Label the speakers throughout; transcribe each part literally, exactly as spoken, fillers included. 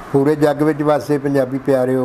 Speaker 1: पूरे जग विच वसदे पंजाबी प्यारिओ,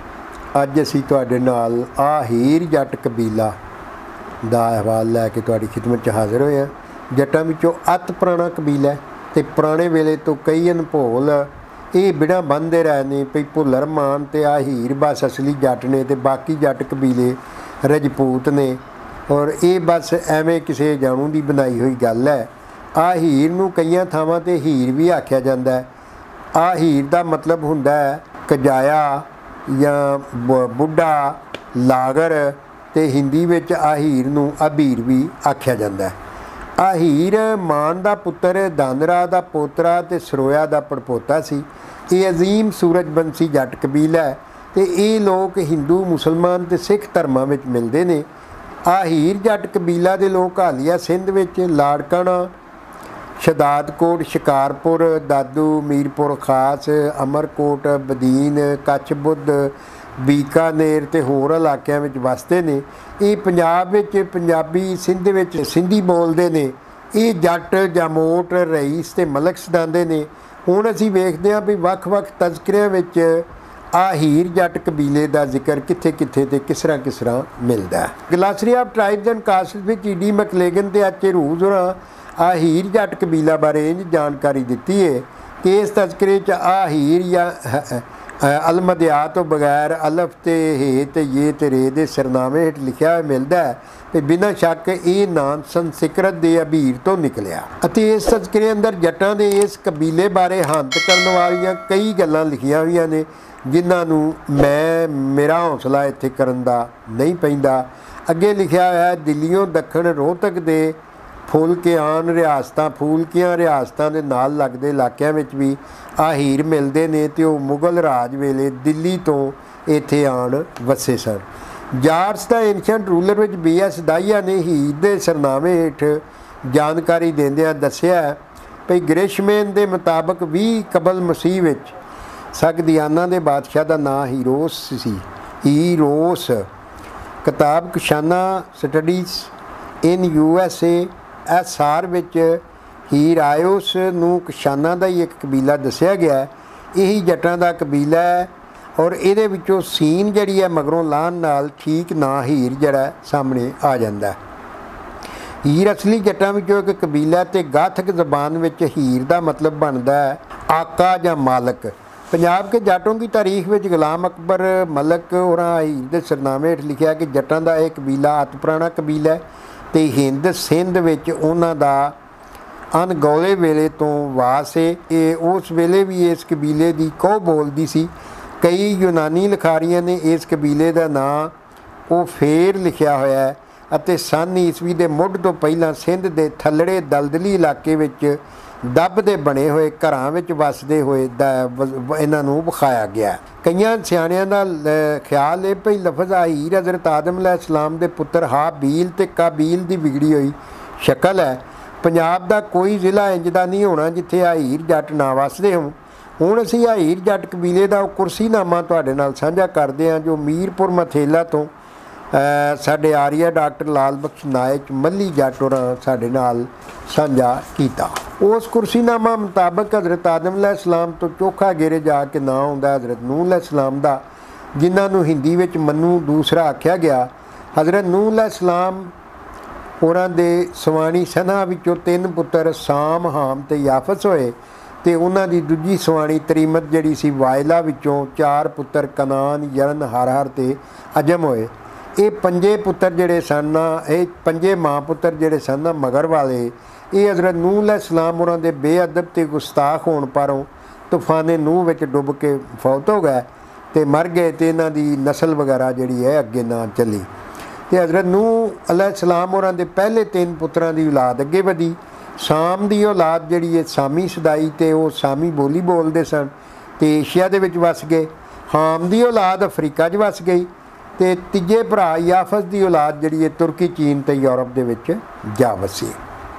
Speaker 1: अज असीं तुहाडे नाल आहीर जट कबीला दा अहवाल लैके तुहाडी खिदमत च हाज़र होए हां। जट्टां विचों अत पुराना कबीला है ते पुराने वेले तो कई अनभोल ये बिड़ा बनते रहे ने भई भुल्लर मान ते आहीर बस असली जट ने ते बाकी जट कबीले रजपूत ने। और ये बस एवें किसी जाणू की बनाई हुई गल है। आहीर नूं कईयां थावां ते हीर भी आख्या जाता है। आहीर का मतलब हुंदा है कजाया या बुढ़ा लागर, ते हिंदी विच आहीर नूं अबीर भी आख्या जाता है। आहीर मान का पुत्र, दानरा का पोतरा ते सरोया का पड़पोता सी। ये अजीम सूरजबंशी जट कबीला है ते ये लोग हिंदू मुसलमान ते सिख धर्मां विच मिलदे ने। आहीर जट कबीला के लोग हालिया सिंध विच लाड़काना, शदादकोट, शिकारपुर, दादू, मीरपुर खास, अमरकोट, बदीन, कच्छ बुद्ध, बीकानेर ते होर इलाकों में वसते ने। ये पंजाब विच पंजाबी, सिंध विच सिंधी बोलते ने। ये जट जामोट, रईस ते मलक सदांदे ने। हुण असीं वेखदे हां भी वख-वख तज़किरिਆਂ विच आहीर जट कबीले का जिक्र कित्थे कित्थे ते किस तरह किस तरह मिलता है। Glossary of tribes and castes विच ई डी मैकलेगन ते एच ए रूज होरां आहीर जट कबीला बारे इंज जानकारी दी है कि इस तज़किरे च आहीर या अलमदिया तो बगैर अलफ ते हे ते ये ते रे दे सरनामे हेठ लिखा हुआ मिलता है तो बिना शक ये नाम संस्कृत दे अबीर तो निकलिया। अते इस तज़किरे अंदर जट्टां दे इस कबीले बारे हंत करने वाली कई गल्लां लिखियां हुई ने जिन्हों मैं मेरा हौसला इत्थे करन दा नहीं पैंदा। अगे लिखा हुआ है दिल्लियों दखण रोहतक दे फुलकियान रियासतां फूलकियां रियासतां दे नाल लगदे इलाकिਆਂ ਵਿੱਚ भी आहीर मिलते ने ते ਉਹ मुगल राज वेले दिल्ली तो इत्थे आण वसे सन। जार्स द एंशेंट रूलर विच बी एस दाहिया ने हीर दे सरनामे हेठ जानकारी देंदियां दस्सिया भई ग्रिशमेन दे मुताबक बीस कबल मसीह विच सकदियाना दे बादशाह का नाम हीरोस सी। हीरोस किताब कशाना studies in U S A S R विच हीरायोस नूं कशाना का ही एक कबीला दस्सिया गया है। यही जट्टां का कबीला है और ये विचों सीन जिहड़ी है मगरों लाहन नाल ठीक ना हीर जिहड़ा सामने आ जाता है। हीर असली जट्टां विचों एक कबीला ते गाथक जबान विच हीर का मतलब बनता है आका या मालक। पंजाब के जाटों की तारीख में गुलाम अकबर मलक और हीर के सरनामे हेठ लिखा कि जट्टां का एक कबीला अत पुराना कबीला है तो हिंद सिंध विच उन्हां दा अनगौले वेले तो वास है। ये उस वेले भी इस कबीले की कौ बोलती सी। कई यूनानी लिखारियां ने इस कबीले का नाम वो फेर लिखा होया है अते सन ईसवी के मुढ़ तो पहला सिंध के थल्लड़े दलदली इलाके विच दब दे बने हुए घरां विच वसदे हुए इन्हां नूं विखाया गया। कईयां सियाणियां दा ख्याल है भई लफज आहीर हज़रत आदम अलैहिस्सलाम दे पुत्र हाबील ते काबील दी बिगड़ी हुई शक्ल है। पंजाब का कोई जिला इंज दा नहीं होना जिथे आहीर जट ना वसदे होण। हुण असीं आहीर जट कबीले का कुर्सीनामा तुहाडे नाल साझा करदे हां जो मीरपुर मथेला तो साडे आर्या डॉक्टर लाल बख्श नायक मल्ली जट होरां साडे नाल साझा कीता। उस कुर्सीनामा मुताबक हज़रत आदम अलैहिस्सलाम तो चोखा गेरे जाके नाम आउंदा हज़रत नूह अलैहिस्सलाम दा जिन्हां हिंदी विच मन्नू दूसरा आख्या गया। हज़रत नूह अलैहिस्सलाम होरां दे सवाणी सना विचों तीन पुत्र साम हाम ते याफस होए ते उन्हां दी दूजी सवाणी तरीमत जिहड़ी सी वायला विचों चार पुत्र कनान यरन हरहर ते अजम होए। ये पंजे पुत्र जिहड़े सन ये पंजे मां पुत्र जिहड़े सन मगर वाले ये हज़रत नूह अलैहिस्सलाम होरां दे बेअदब ते गुस्ताख होण पारों तूफाने नूह विच डुब के फौत हो गए ते मर गए ते इन्हां दी नस्ल वगैरह जिहड़ी है अगे ना चली। तो हज़रत नूह अलैहिस्सलाम होरां दे पहले तीन पुत्रां दी औलाद अगे वधी। साम दी औलाद जिहड़ी है सामी सदाई ते वो सामी बोली बोलते सन ते एशिया दे विच वस गए। हाम दी औलाद अफ्रीका च वस गई ते तीजे भरा याफस दी औलाद जिहड़ी है तुर्की चीन ते यूरोप दे विच जा वसी।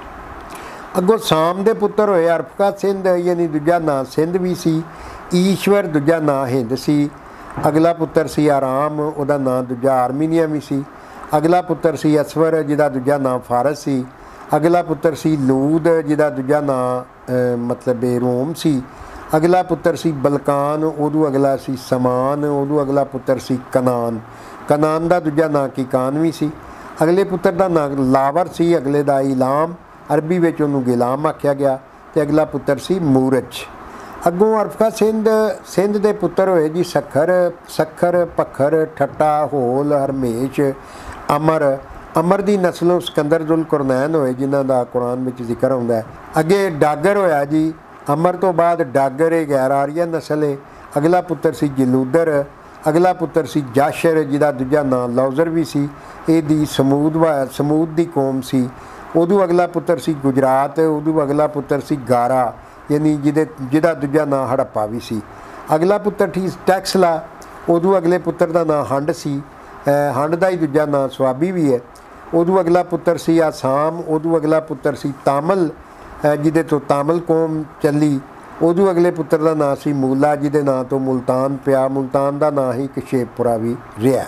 Speaker 1: अगों साम दे पुत्र होए अरफका सिंध यानी दूजा नां सिंध भी सी। ईश्वर दूजा नां हिंद सी। अगला पुत्र सी आराम उहदा नां दूजा आर्मीनिया भी सी। अगला पुत्र सी असवर जिहदा दूजा नां फारस सी। अगला पुत्र सी लूद जिहदा दूजा नां मतलब रोम सी। अगला पुत्र सी बलकान, उदू अगला सी समान, उदू अगला पुत्र सी कनान। कनान का दूजा नां कीकान भी सी। अगले पुत्र का नां लावर सी, अगले का इलाम, अरबी में उन्होंने गिलाम आख्या गया। तो अगला पुत्र सी मूरज। अगों अरफा सिंध सिंध के पुत्र होए जी सखर, सखर, पखर, ठट्टा, होल, हरमेश, अमर। अमर की नस्लों सिकंदर जुल कुरनैन होए जिन्हों का कुरान में जिक्र आता है। अगे डागर होया जी, अमर तो बाद डागर एक गैर आर्या नस्ल है। अगला पुत्र सी जलूदर। अगला पुत्र सी जाशर, जिदा दूजा नां लौजर भी सी। यदी समूद वा समूद की कौम सी। उदू अगला पुत्र सी गुजरात। उदू अगला पुत्र सी गारा, यानी जिदे जिदा दूजा नां हड़प्पा भी सी। अगला पुत्र ठीक टैक्सला। उदू अगले पुत्र का नां हंड सी। हंड का ही दूजा नां स्वाबी भी है। उदू अगला पुत्र सी आसाम। उदू अगला पुत्र सी तामल, जिदे तो तामल कौम चली। उदू अगले पुत्र का नां सी मूला, जिदे नां तो मुल्तान पिया। मुल्तान का नां ही कशेपपुरा भी रहा।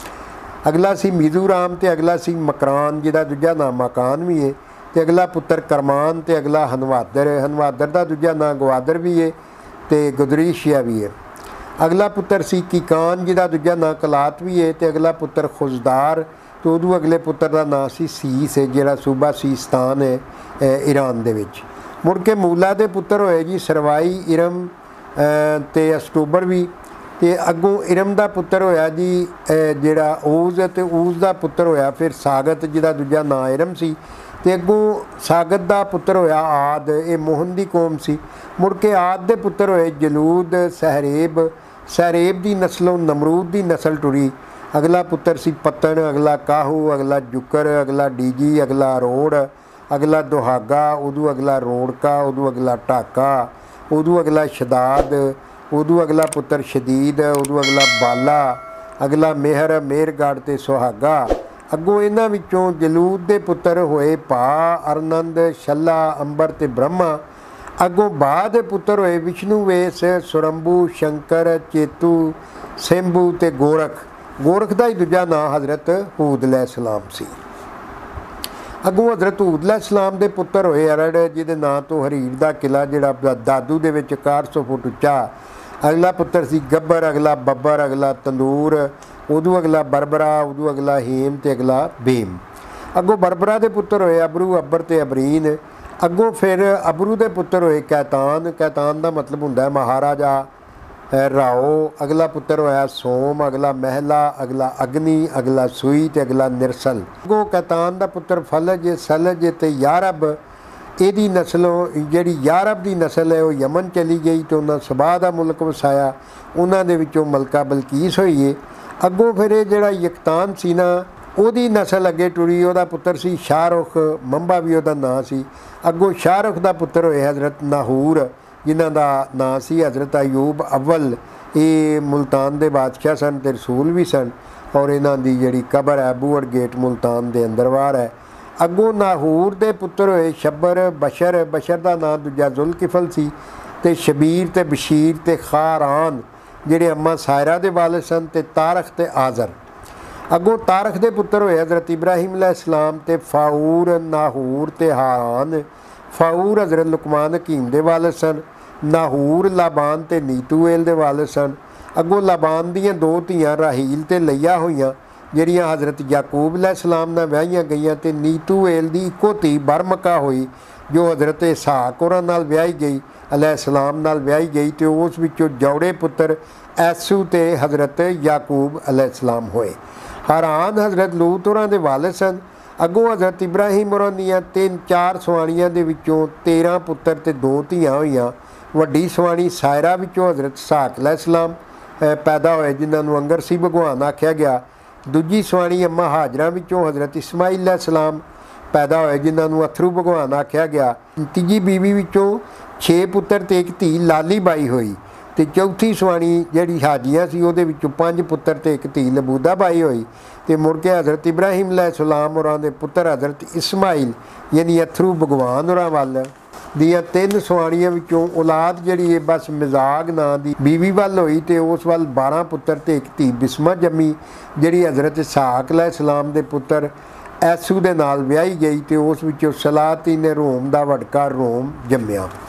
Speaker 1: अगला सी मिजोराम। तो अगला सी मकरान, जिदा दूजा नां मकान भी है। तो अगला पुत्र करमान। तो अगला हनवादर। हनवादर का दूजा नां गवादर भी है। तो गुदरीशिया भी है। अगला पुत्र सी कीकान, जिदा दूजा नां कलात भी है। तो अगला पुत्र खुजदार। तो उदू अगले पुत्र का नां सी सीस है, जिहड़ा सूबा सीस्तान है ईरान दे विच। मुड़ के मूला के पुत्र होए जी सरवाई, इरम ते अक्टूबर भी। तो अगों इरम का पुत्र होया जी जिहड़ा ऊज। तो ऊज का पुत्र होया फिर सागत, जिहदा दूजा नां इरम सी। तो अगों सागत का पुत्र होया आद, ये मोहन की कौम सी। मुड़ के आद के पुत्र होए जलूद, सहरेब। सहरेब की नस्लों नमरूद की नस्ल टुरी। अगला पुत्र सी पत्तन। अगला काहू। अगला जुकर। अगला डीजी। अगला रोड़। अगला दुहागा। उदू अगला रोड़का। उदू अगला टाका। उदू अगला शदाद। उदू अगला पुत्र शदीद। उदू अगला बाला। अगला मेहर, मेहरगढ़ ते सुहागा। अगों इन्हां विचों जलूद के पुत्र होए भा, अरनंद, शला, अंबर ते ब्रह्मा। अगों बाह दे पुत्र होए विष्णुवेश, सुरंबू, शंकर, चेतू, सिंबू ते गोरख। गोरख का ही दूजा नां हज़रत हूद अलैहिस्सलाम सी। अगों हज़रत हूद अलैहिस्सलाम के पुत्र होए अरड़, जिहदे नां तो हरीर का किला जिहड़ा दादू दे विच चार सौ फुट उच्चा। अगला पुत्र सी गब्बर। अगला बब्बर। अगला तंदूर। उदू अगला बरबरा। उदू अगला हेम ते अगला बेम। अगों बरबरा के पुत्र होए अबरू, अब्बर ते अबरीन। अगों फिर अबरू के पुत्र होए कैतान। कैतान का मतलब हुंदा है महाराजा राओ। अगला पुत्र होया सोम। अगला महला। अगला अग्नि। अगला सुई ते अगला निरसल। अगों कैतान का पुत्र फलज, सलज ते यारब। यदी नस्लों जिहड़ी यारब की नस्ल है वह यमन चली गई तो उन्हें सबा का मुल्क वसाया। उन्हां दे विचों मलका बलकीस होई है। अगों फिर ये जिहड़ा यकतान सी ना, उहदी नस्ल अगे टुरी। उहदा पुत्र सी शाहरुख, मंबा भी उहदा नां सी। अगों शाहरुख का पुत्र होए हज़रत नाहूर, जिन्हां दा नां सी हज़रत अयूब अव्वल। ये मुल्तान के बादशाह सन ते रसूल भी सन। और इन्हां दी जिहड़ी कबर है बूअड़ गेट मुल्तान के अंदर बाहर है। अगों नाहूर के पुत्र होए शबर, बशर। बशर का नां दूजा जुलकिफल सी। ते शबीर ते बशीर ते खारान, जिहड़े अम्मा सायरा दे वालिद सन। ते तारख ते आज़र। अगों तारख के पुत्र होए हज़रत इब्राहिम अलैहिस्सलाम ते फाऊर, नाहूर ते हारान। फाऊर हज़रत लुकमान हकीम दे वालिद सन। नाहूर लाबान ते नीतूएल दे वालिद सन। अगों लाबान दियां दो धीआं राहील ते लैया होईयां, जिहड़ियां हज़रत याकूब अलैहिस्सलाम नाल विआहियां गईयां। ते नीतूएल दी इक्को धी बरमका होई, जो हज़रत इसहाक होरां नाल विआही गई, अलैहिस्सलाम नाल विआही गई। तो उस विचों जौड़े पुत्र ऐसू ते हज़रत याकूब अलैहिस्सलाम होए। हारान हज़रत लूत होरां दे वालिद सन। अगों हज़रत इब्राहिम होरां दियां तीन चार सवाणियां दे विचों तेरह पुत्र ते दो धीआं होईयां। वड्डी सवाणी सायरा विचों हज़रत इसहाक अलैहिस्सलाम पैदा होए, जिन्हां नूं अंगरसी भगवान आख्या गया। दूजी सवाणी अम्मा हाजरा विचों हज़रत इस्माइल अलैहिस्सलाम पैदा होए, जिन्हां नूं अथरू भगवान आख्या गया। तीजी बीवी विचों छे पुत्र ते एक धी लाली बाई होई। तो चौथी सवाणी जिहड़ी हाजिया सी उहदे विचों पंज पुत्र ते एक धी लबूदा बाई होई। तो मुड़ के हज़रत इब्राहिम अलैहिस्सलाम होरां दे पुत्र हज़रत इस्माइल यानी अथरू भगवान होरां वल दियां तीन सवाणियां विचों औलाद जिहड़ी है बस मिजाग नां दी बीवी वल होई। तो उस वल बारह पुत्र ते एक धी बिस्मा जम्मी, जिहड़ी हज़रत इसहाक अलैहिस्सलाम दे पुत्र ऐसू दे नाल विआही गई। तो उस विचों सलाती ने रोम दा वडका रोम जम्मिया।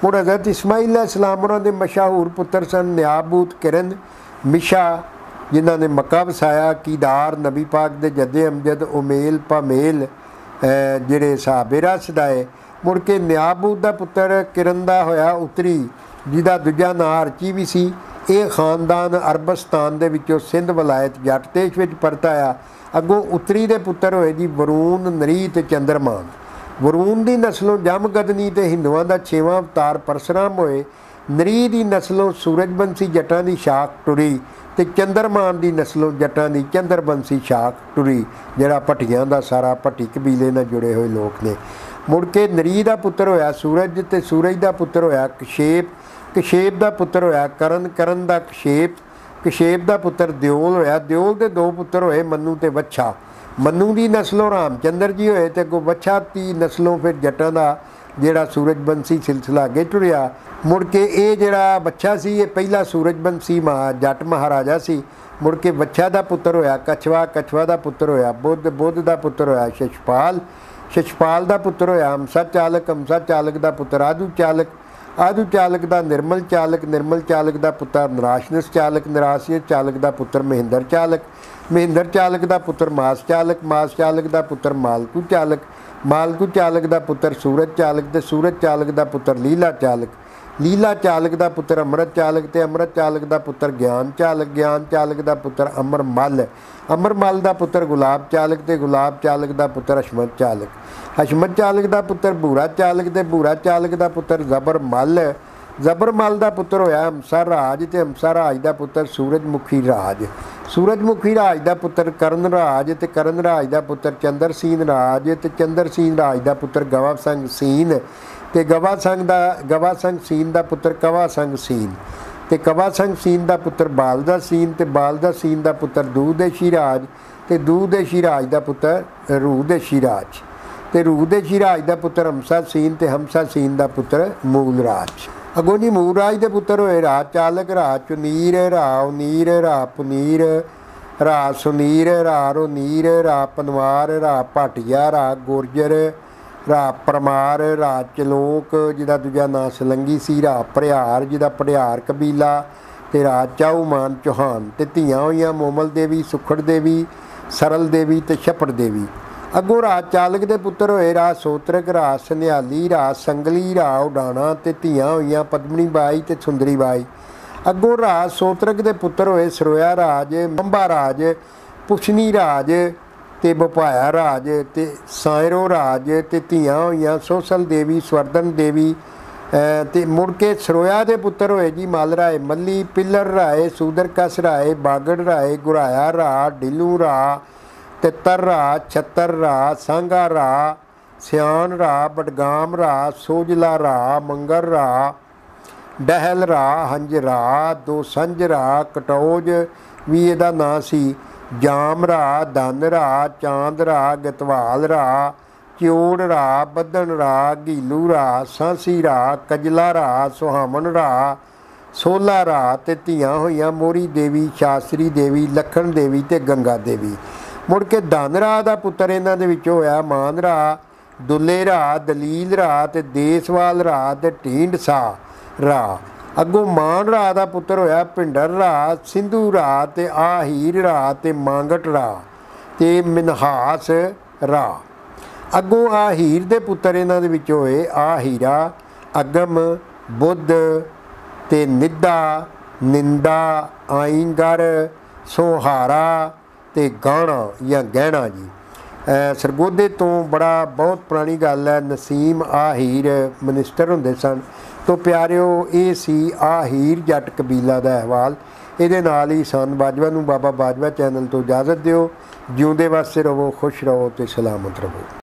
Speaker 1: मुड़ हज़रत इस्माइल अलैहिस्सलाम होरां दे मशहूर पुत्र सन नियाबूत, किरन, मिशा जिन्हां ने मक्का वसाया, कीदार, नबी पाक दे जद्दे अमजद, उमेल, पामेल जिहड़े सहाबे रशद आए। मुड़ के नियाबूत दा पुत्र किरन दा होया उतरी, जिहदा दूजा नां अर्ची भी सी। ਇਹ ਖਾਨਦਾਨ ਅਰਬਸਤਾਨ ਦੇ ਵਿੱਚੋਂ ਸਿੰਧ ਵਲਾਇਤ ਜੱਟ ਦੇਸ਼ ਵਿੱਚ ਪਰਤ ਆਇਆ। ਅੱਗੋਂ ਉਤਰੀ ਦੇ ਪੁੱਤਰ ਹੋਏ ਜੀ ਵਰੂਨ, ਨਰੀ ਤੇ ਚੰਦਰਮਾਨ। ਵਰੂਨ ਦੀ ਨਸਲੋਂ ਜਮਗਦਨੀ ਤੇ ਹਿੰਦੂਆਂ ਦਾ ਛੇਵਾਂ ਅਵਤਾਰ ਪਰਸਰਾਮ ਹੋਏ। ਨਰੀ ਦੀ ਨਸਲੋਂ ਸੂਰਜਬੰਸੀ ਜੱਟਾਂ ਦੀ ਸ਼ਾਖ ਟੁਰੀ ਤੇ ਚੰਦਰਮਾਨ ਦੀ ਨਸਲੋਂ ਜੱਟਾਂ ਦੀ ਚੰਦਰਬੰਸੀ ਸ਼ਾਖ ਟੁਰੀ, ਜਿਹੜਾ ਭੱਟੀਆਂ ਦਾ ਸਾਰਾ ਭੱਟੀ ਕਬੀਲੇ ਨਾਲ ਜੁੜੇ ਹੋਏ ਲੋਕ ਨੇ। ਮੁੜ ਕੇ ਨਰੀ ਦਾ ਪੁੱਤਰ ਹੋਇਆ ਸੂਰਜ ਤੇ ਸੂਰਜ ਦਾ ਪੁੱਤਰ ਹੋਇਆ ਕਸ਼ੇਪ। कशेप का पुत्र होया करन, करन का कशेप, कशेप का पुत्र दियोल होया। दियोल के दो पुत्र होए मन्नू ते वच्छा। मन्नू की नस्लों रामचंद्र जी होए ते अगों वच्छा की नस्लों फिर जट्टां का जिहड़ा सूरजबंसी सिलसिला अगे टुरिया। मुड़ के ये जिहड़ा वच्छा सी ये पहला सूरजबंसी महा जट महाराजा सी। मुड़ के वच्छा का पुत्र होया कछवा, कछवा का पुत्र होया बुद्ध, बुद्ध का पुत्र होया शशपाल, शशपाल का पुत्र होया हंसा चालक, हंसा चालक का पुत्र आदू चालक, आदू चालक का निर्मल चालक, निर्मल चालक का पुत्र नराशनस चालक, नराशनस चालक का पुत्र महेंद्र चालक, महेंद्र चालक का पुत्र मास चालक, मास चालक का पुत्र मालकू चालक, मालकू चालक का पुत्र सूरज चालक ते सूरज चालक का पुत्र लीला चालक, लीला चालक का पुत्र अमृत चालक ते अमृत चालक का पुत्र ज्ञान चालक, ज्ञान चालक का पुत्र अमर मल, अमर मल का पुत्र गुलाब चालक ते गुलाब चालक का पुत्र हशमत चालक, हशमत चालक का पुत्र भूरा चालक ते भूरा चालक का पुत्र जबर मल, जबर मल का पुत्र होया हंसा राज ते हंसा राज का पुत्र सूरजमुखी राज, सूरजमुखी राज का पुत्र करण राज ते करण राज का पुत्र चंद्रसीन राज ते चंद्रसीन राज का पुत्र गवा संग सीन ते गवा संग दा गवा संग सीन का पुत्र कवा संग सीन ते कवा संग सीन का पुत्र बालदा सीन ते बालदा सीन का पुत्र दूदेशी राज ते दूदेशी राज का पुत्र रूदेशी राज ते रूदेशी राज का पुत्र हंसा सीन ते हंसा सीन का पुत्र मूल राज। अगों जी मूल राज के पुत्र होए राज चालक, राज चुनीर, राव नीर, रा पुनीर, रा सुनीर, रा रोनीर, रा पनवार, रा भाटिया, रा गुर्जर, रा परमार, रा चलोक जिहदा दूजा नां सलंगी सी, रा भड़ियार जिहदा भड़ियार कबीला ते रा चाऊमान चौहान ते धीआं होईआं मोमल देवी, सुखड़ देवी, सरल देवी ते छपड़ देवी। अगों राज चालक के पुत्र होए राज सोत्रक, राज सनिहाली, राज संगली, रा उडाणा ते धीआं होईआं पद्मनी बाई ते सुंदरी बाई। अगों राज सोत्रक के पुत्र होए सरोया राज, मंबा राज, पुछनी राज ते बपाया राज ते सायरो राज ते धीआं होईआं सोसल देवी, स्वरधन देवी ते मुड़ के सरोया के पुत्र होए जी मल राय, मल्ली, पिल्लर राय, सूदरकस राय, बागड़ राय, गुराया रा, डिलू रा, तितर रा, छत्तर रा, सांगा रा, सियान रा, बडगाम रा, सोजला रा, मंगर रा, डहल रा, हंज रा, दो संज रा, कटौज भी इहदा नां सी, जाम रा, धन रा, चांद रा, गतवाल रा, चियोड़ रा, बदन रा, गीलू रा, सांसी रा, कजला रा, सुहामन रा, सोला रा ते धीआं होईआं मोरी देवी, शास्त्री देवी, लखन देवी ते गंगा देवी। मुड़ के धन रा का पुत्र इन्हां दे विच होया मान रा, दुले रा, दलील रा ते देसवाल रा ते ढींड सा रा। अगों मान रा का पुत्र होया भिंडर रा, सिंधु रा ते आहीर रा ते मांगट रा ते मिनहास रा। अगों आहीर दे पुत्र इन्हां दे विच होए आहीरा, अगम, बुद्ध ते निद्दा, निंदा, आईंगर, सोहारा ते गाणा या गहना जी। सरगोधे तो बड़ा बहुत पुरानी गल है, नसीम आहीर मिनिस्टर होंदे सन। तो प्यारिओ ये सी आहीर जट कबीला का अहवाल। ये नाल ही सन बाजवा नूं बाबा बाजवा चैनल तो इजाज़त दिओ। जिउंदे वास्ते रवो, खुश रहो ते सलामत रहो।